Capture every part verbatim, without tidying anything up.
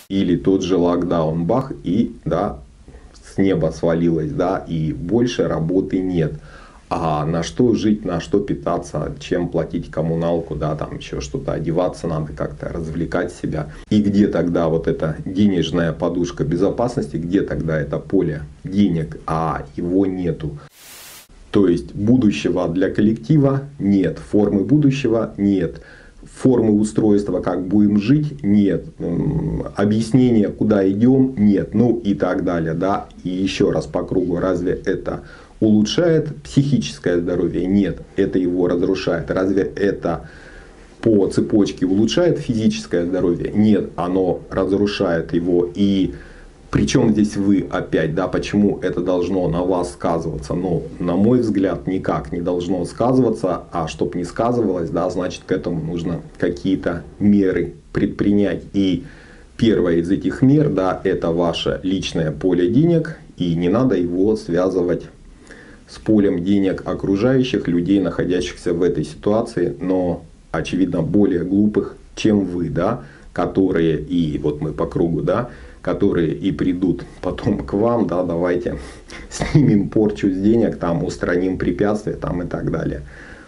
Или тот же локдаун, бах, и да, с неба свалилось, да, и больше работы нет. А на что жить, на что питаться, чем платить коммуналку, да, там еще что-то, одеваться надо как-то, развлекать себя. И где тогда вот эта денежная подушка безопасности, где тогда это поле денег, а его нету. То есть будущего для коллектива нет, формы будущего нет, формы устройства, как будем жить, нет, объяснения, куда идем, нет, ну и так далее, да. И еще раз по кругу, разве это улучшает психическое здоровье? Нет, это его разрушает. Разве это по цепочке улучшает физическое здоровье? Нет, оно разрушает его. И причем здесь вы опять, да, почему это должно на вас сказываться? Но, на мой взгляд, никак не должно сказываться, а чтобы не сказывалось, да, значит, к этому нужно какие-то меры предпринять. И первая из этих мер, да, это ваше личное поле денег, и не надо его связывать с полем денег окружающих людей, находящихся в этой ситуации, но, очевидно, более глупых, чем вы, да, которые, и вот мы по кругу, да, которые и придут потом к вам, да, давайте снимем порчу с денег, там, устраним препятствия, там, и так далее.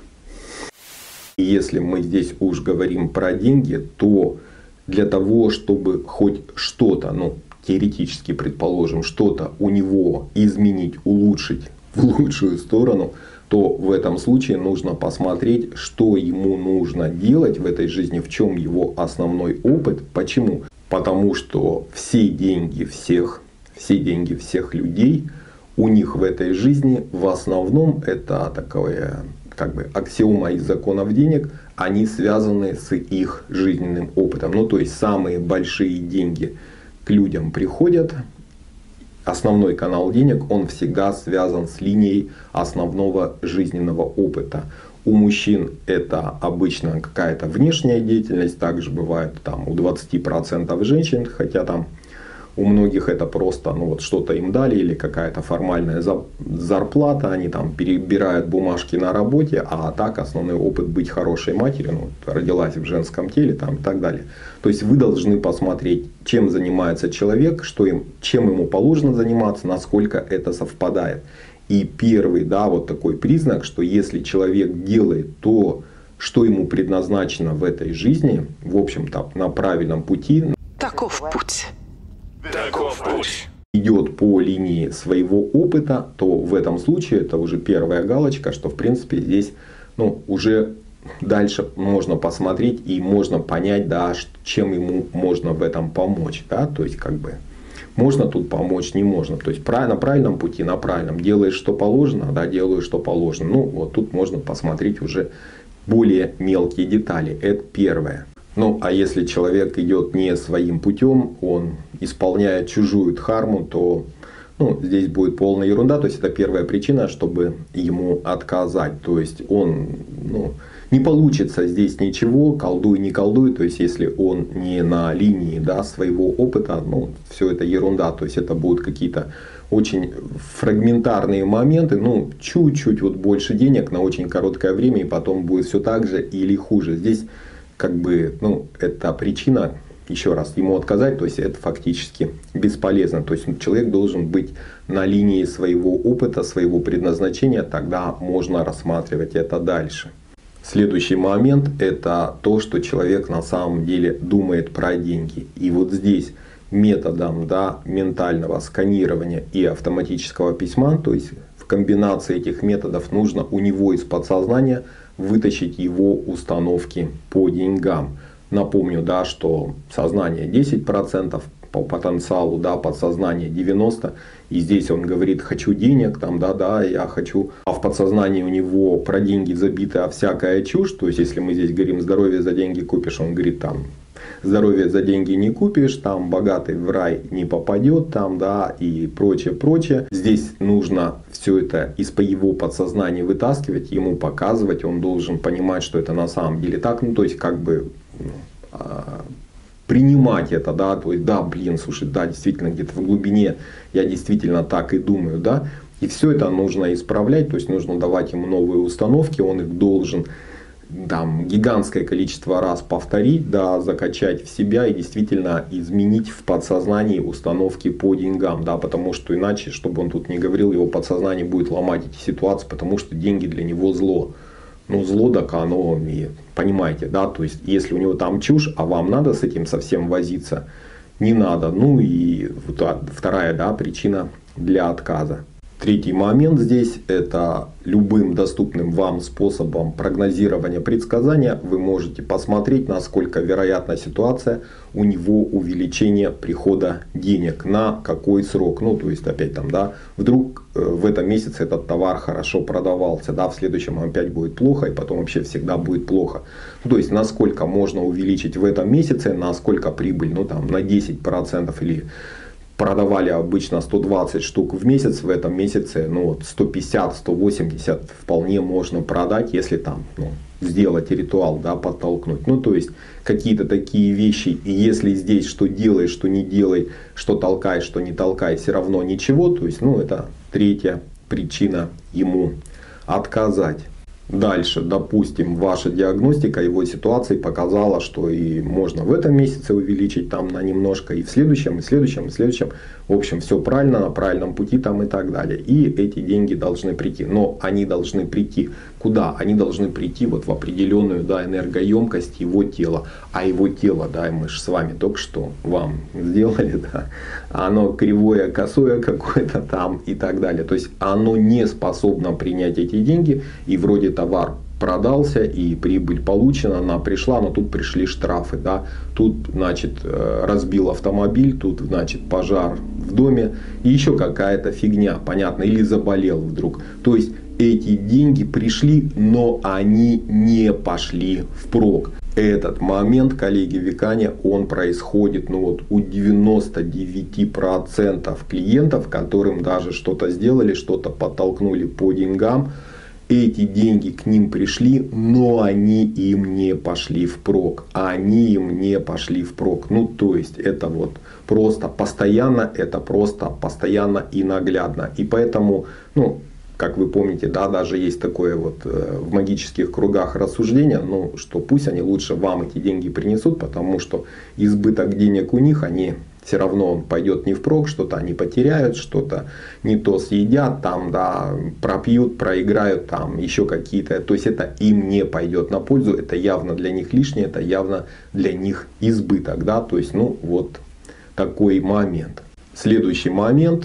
И если мы здесь уж говорим про деньги, то для того, чтобы хоть что-то, ну, теоретически предположим, что-то у него изменить, улучшить в лучшую сторону, то в этом случае нужно посмотреть, что ему нужно делать в этой жизни, в чем его основной опыт. Почему? Потому что все деньги всех, все деньги всех людей, у них в этой жизни в основном это такое, как бы, аксиома из законов денег, они связаны с их жизненным опытом. Ну, то есть самые большие деньги к людям приходят. Основной канал денег, он всегда связан с линией основного жизненного опыта. У мужчин это обычно какая-то внешняя деятельность, также бывает там у двадцати процентов женщин, хотя там у многих это просто, ну, вот что-то им дали или какая-то формальная зарплата, они там перебирают бумажки на работе, а так основной опыт быть хорошей матерью, ну, родилась в женском теле, там, и так далее. То есть вы должны посмотреть, чем занимается человек, что им, чем ему положено заниматься, насколько это совпадает. И первый, да, вот такой признак, что если человек делает то, что ему предназначено в этой жизни, в общем-то на правильном пути. Таков путь. Таков путь. Идет по линии своего опыта, то в этом случае это уже первая галочка, что в принципе здесь, ну, уже дальше можно посмотреть и можно понять, да, чем ему можно в этом помочь, да, то есть как бы можно тут помочь, не можно, то есть на правильном пути, на правильном, делаешь что положено, да, делаю что положено, ну вот тут можно посмотреть уже более мелкие детали, это первое. Ну, а если человек идет не своим путем, он исполняет чужую дхарму, то, ну, здесь будет полная ерунда. То есть это первая причина, чтобы ему отказать. То есть он, ну, не получится здесь ничего, колдуй, не колдуй. То есть если он не на линии, да, своего опыта, ну, все это ерунда. То есть это будут какие-то очень фрагментарные моменты, ну, чуть-чуть вот больше денег на очень короткое время, и потом будет все так же или хуже. Здесь как бы, ну, это причина, еще раз, ему отказать, то есть это фактически бесполезно. То есть человек должен быть на линии своего опыта, своего предназначения, тогда можно рассматривать это дальше. Следующий момент — это то, что человек на самом деле думает про деньги. И вот здесь методом, да, ментального сканирования и автоматического письма, то есть в комбинации этих методов нужно у него из подсознания вытащить его установки по деньгам. Напомню, да, что сознание десять процентов, по потенциалу, да, подсознание девяносто процентов. И здесь он говорит: хочу денег, там, да, да, я хочу. А в подсознании у него про деньги забита всякая чушь. То есть если мы здесь говорим: здоровье за деньги купишь, он говорит: там, здоровье за деньги не купишь, там, богатый в рай не попадет, там, да, и прочее, прочее. Здесь нужно все это из его подсознания вытаскивать, ему показывать, он должен понимать, что это на самом деле так, ну, то есть, как бы, ну, принимать это, да, то есть, да, блин, слушай, да, действительно, где-то в глубине я действительно так и думаю, да, и все это нужно исправлять, то есть, нужно давать ему новые установки, он их должен там гигантское количество раз повторить, да, закачать в себя и действительно изменить в подсознании установки по деньгам, да, потому что иначе, чтобы он тут не говорил, его подсознание будет ломать эти ситуации, потому что деньги для него зло. Ну, зло, так оно, понимаете, да, то есть, если у него там чушь, а вам надо с этим совсем возиться, не надо. Ну и вторая, да, причина для отказа. Третий момент здесь — это любым доступным вам способом прогнозирования предсказания вы можете посмотреть, насколько вероятна ситуация у него увеличения прихода денег, на какой срок. Ну, то есть, опять там, да, вдруг в этом месяце этот товар хорошо продавался, да, в следующем опять будет плохо, и потом вообще всегда будет плохо. Ну, то есть, насколько можно увеличить в этом месяце, насколько прибыль, ну, там, на десять процентов или... Продавали обычно сто двадцать штук в месяц, в этом месяце ну, вот сто пятьдесят — сто восемьдесят вполне можно продать, если там ну, сделать ритуал, да, подтолкнуть. Ну, то есть, какие-то такие вещи. И если здесь что делай, что не делай, что толкай, что не толкай, все равно ничего. То есть, ну, это третья причина ему отказать. Дальше, допустим, ваша диагностика его ситуации показала, что и можно в этом месяце увеличить там на немножко, и в следующем, и в следующем, и в следующем. В общем, все правильно, на правильном пути там и так далее. И эти деньги должны прийти. Но они должны прийти куда? Они должны прийти вот в определенную, да, энергоемкость его тела. А его тело, да, мы же с вами только что вам сделали, да, оно кривое, косое какое-то там и так далее. То есть оно не способно принять эти деньги, и вроде товар продался и прибыль получена, она пришла, но тут пришли штрафы, да, тут, значит, разбил автомобиль, тут, значит, пожар в доме и еще какая-то фигня, понятно, или заболел вдруг. То есть эти деньги пришли, но они не пошли впрок. Этот момент, коллеги Векане, он происходит ну вот у девяноста девяти процентов клиентов, которым даже что-то сделали, что-то подтолкнули по деньгам. Эти деньги к ним пришли, но они им не пошли впрок. Они им не пошли впрок. Ну, то есть, это вот просто постоянно, это просто постоянно и наглядно. И поэтому, ну, как вы помните, да, даже есть такое вот э, в магических кругах рассуждение, ну, что пусть они лучше вам эти деньги принесут, потому что избыток денег у них, они... Все равно он пойдет не впрок, что-то они потеряют, что-то не то съедят, там, да, пропьют, проиграют, там, еще какие-то. То есть это им не пойдет на пользу, это явно для них лишнее, это явно для них избыток. Да? То есть, ну, вот такой момент. Следующий момент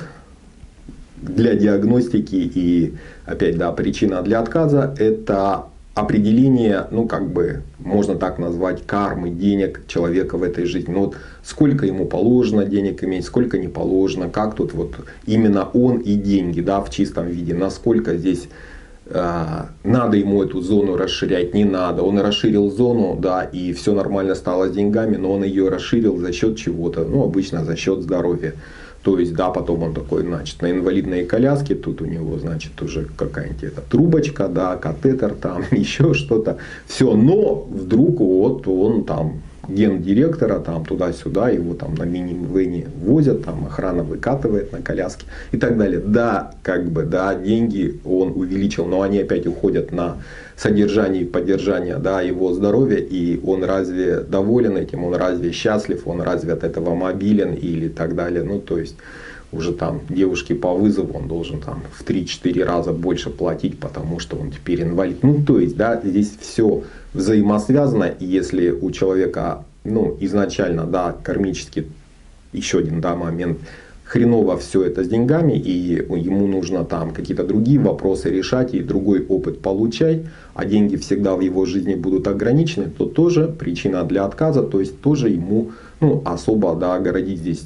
для диагностики и, опять, да, причина для отказа — это определение, ну, как бы, можно так назвать, кармы денег человека в этой жизни. Ну, вот сколько ему положено денег иметь, сколько не положено, как тут вот именно он и деньги, да, в чистом виде, насколько здесь э, надо ему эту зону расширять, не надо. Он расширил зону, да, и все нормально стало с деньгами, но он ее расширил за счет чего-то, ну, обычно за счет здоровья. То есть, да, потом он такой, значит, на инвалидной коляске, тут у него, значит, уже какая-нибудь эта трубочка, да, катетер там, еще что-то. Все, но вдруг вот он там, гендиректора, там туда-сюда, его там на мини-вене возят, там охрана выкатывает на коляске и так далее. Да, как бы, да, деньги он увеличил, но они опять уходят на содержание и поддержание, да, его здоровья, и он разве доволен этим, он разве счастлив, он разве от этого мобилен или так далее. Ну, то есть, уже там девушке по вызову он должен там в три-четыре раза больше платить, потому что он теперь инвалид. Ну, то есть, да, здесь все взаимосвязано, и если у человека, ну, изначально, да, кармически, еще один, да, момент, хреново все это с деньгами, и ему нужно там какие-то другие вопросы решать и другой опыт получать, а деньги всегда в его жизни будут ограничены, то тоже причина для отказа, то есть тоже ему, ну, особо, да, огородить здесь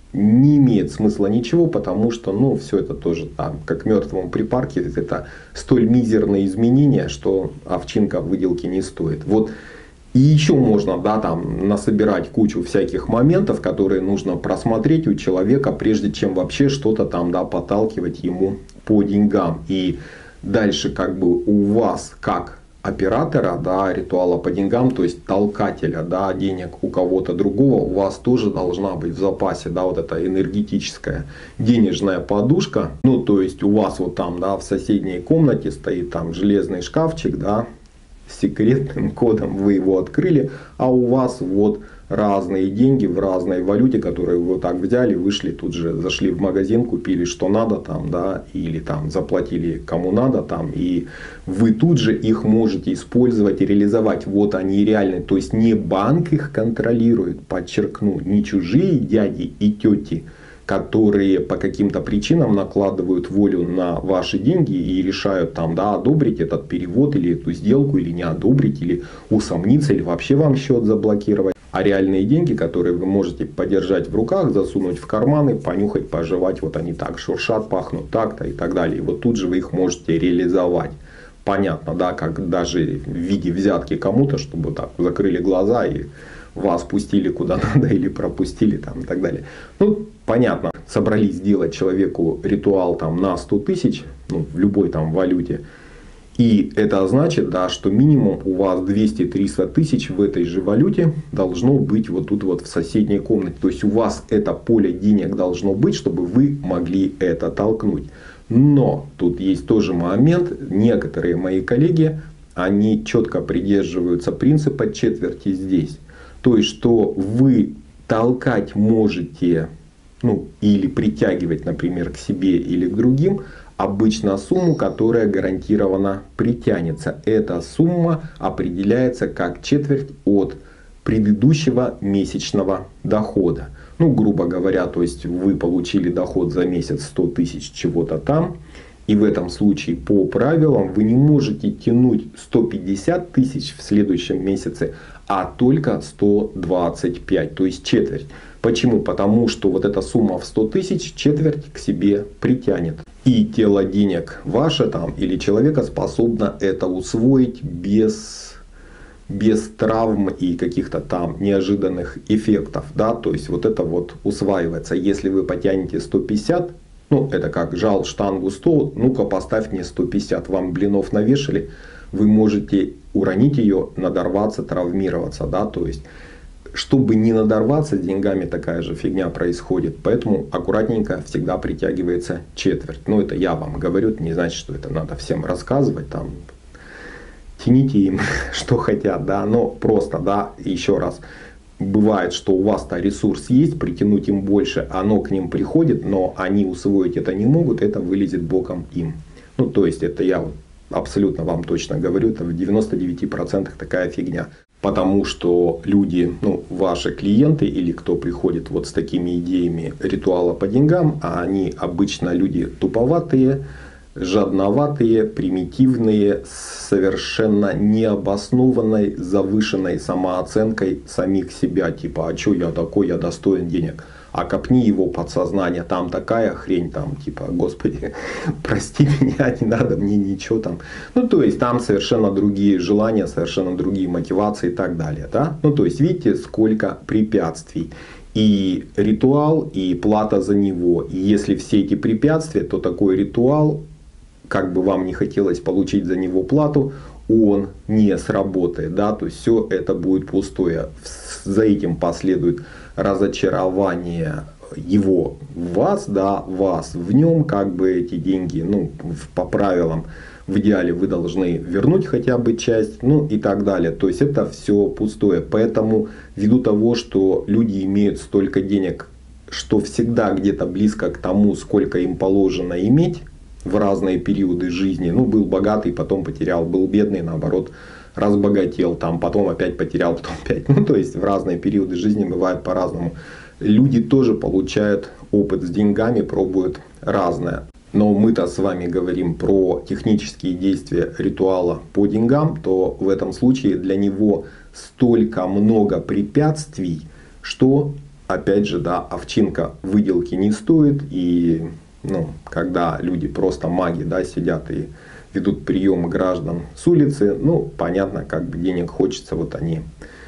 не имеет смысла ничего, потому что, ну, все это тоже там, как мертвому припарке, это столь мизерные изменения, что овчинка выделки не стоит. Вот. И еще можно, да, там, насобирать кучу всяких моментов, которые нужно просмотреть у человека, прежде чем вообще что-то там, да, подталкивать ему по деньгам. И дальше, как бы, у вас, как оператора, да, ритуала по деньгам, то есть толкателя, да, денег у кого-то другого, у вас тоже должна быть в запасе, да, вот эта энергетическая денежная подушка. Ну, то есть у вас вот там, да, в соседней комнате стоит там железный шкафчик, да, с секретным кодом, вы его открыли, а у вас вот разные деньги в разной валюте, которые вы вот так взяли, вышли, тут же зашли в магазин, купили что надо там, да, или там заплатили кому надо там, и вы тут же их можете использовать и реализовать. Вот они реальные, то есть не банк их контролирует, подчеркну, не чужие дяди и тети, которые по каким-то причинам накладывают волю на ваши деньги и решают там, да, одобрить этот перевод или эту сделку, или не одобрить, или усомниться, или вообще вам счет заблокировать. А реальные деньги, которые вы можете подержать в руках, засунуть в карманы, понюхать, пожевать, вот они так шуршат, пахнут так-то и так далее. И вот тут же вы их можете реализовать. Понятно, да, как даже в виде взятки кому-то, чтобы так закрыли глаза и вас пустили куда надо или пропустили там и так далее. Ну, понятно, собрались сделать человеку ритуал там на сто тысяч, ну, в любой там валюте. И это значит, да, что минимум у вас двести-триста тысяч в этой же валюте должно быть вот тут вот в соседней комнате. То есть у вас это поле денег должно быть, чтобы вы могли это толкнуть. Но тут есть тоже момент. Некоторые мои коллеги, они четко придерживаются принципа четверти здесь. То есть, что вы толкать можете, ну, или притягивать, например, к себе или к другим, обычно сумму, которая гарантированно притянется. Эта сумма определяется как четверть от предыдущего месячного дохода. Ну, грубо говоря, то есть вы получили доход за месяц сто тысяч чего-то там. И в этом случае по правилам вы не можете тянуть сто пятьдесят тысяч в следующем месяце, а только сто двадцать пять, то есть четверть. Почему? Потому что вот эта сумма в сто тысяч четверть к себе притянет. И тело денег ваше там или человека способно это усвоить без, без травм и каких-то там неожиданных эффектов. Да? То есть вот это вот усваивается. Если вы потянете сто пятьдесят, ну это как жал штангу сто, ну-ка поставь мне сто пятьдесят, вам блинов навешали, вы можете уронить ее, надорваться, травмироваться. Да? То есть, чтобы не надорваться, с деньгами такая же фигня происходит. Поэтому аккуратненько всегда притягивается четверть. Ну это я вам говорю, это не значит, что это надо всем рассказывать. Там, тяните им что хотят, да, но просто, да, еще раз. Бывает, что у вас-то ресурс есть, притянуть им больше, оно к ним приходит, но они усвоить это не могут, это вылезет боком им. Ну то есть это я вот абсолютно вам точно говорю, это в девяноста девяти процентах такая фигня. Потому что люди, ну, ваши клиенты или кто приходит вот с такими идеями ритуала по деньгам, а они обычно люди туповатые, жадноватые, примитивные, с совершенно необоснованной, завышенной самооценкой самих себя. Типа, а что я такой, я достоин денег. А копни его подсознание, там такая хрень, там типа, господи, прости меня, не надо мне ничего там. Ну то есть там совершенно другие желания, совершенно другие мотивации и так далее. Да? Ну то есть видите, сколько препятствий. И ритуал, и плата за него. И если все эти препятствия, то такой ритуал, как бы вам не хотелось получить за него плату, он не сработает. Да? То есть все это будет пустое. За этим последует разочарование его в вас, да, вас в нем, как бы эти деньги, ну, по правилам, в идеале вы должны вернуть хотя бы часть, ну и так далее. То есть это все пустое. Поэтому ввиду того, что люди имеют столько денег, что всегда где-то близко к тому, сколько им положено иметь в разные периоды жизни. Ну, был богатый, потом потерял, был бедный, наоборот, разбогател, там, потом опять потерял, потом опять. Ну, то есть в разные периоды жизни бывает по-разному. Люди тоже получают опыт с деньгами, пробуют разное. Но мы-то с вами говорим про технические действия ритуала по деньгам, то в этом случае для него столько много препятствий, что, опять же, да, овчинка выделки не стоит. И ну, когда люди просто маги, да, сидят и ведут прием граждан с улицы, ну, понятно, как бы денег хочется, вот они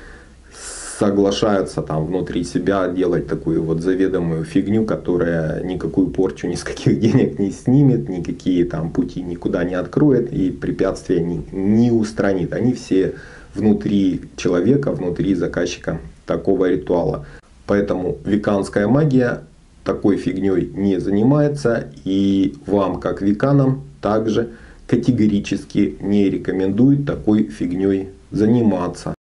соглашаются там внутри себя делать такую вот заведомую фигню, которая никакую порчу ни с каких денег не снимет, никакие там пути никуда не откроет и препятствия не, не устранит. Они все внутри человека, внутри заказчика такого ритуала. Поэтому веканская магия такой фигней не занимается, и вам, как веканам, также категорически не рекомендует такой фигней заниматься.